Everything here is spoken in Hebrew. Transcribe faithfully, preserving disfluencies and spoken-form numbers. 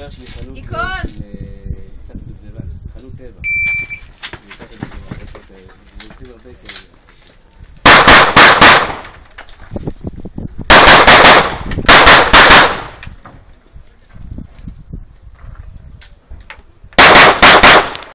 חבר שלי חנות... איקון! קצת דובדבן, חנות טבע. אני קצת דובדבן, יש הרבה כאלה.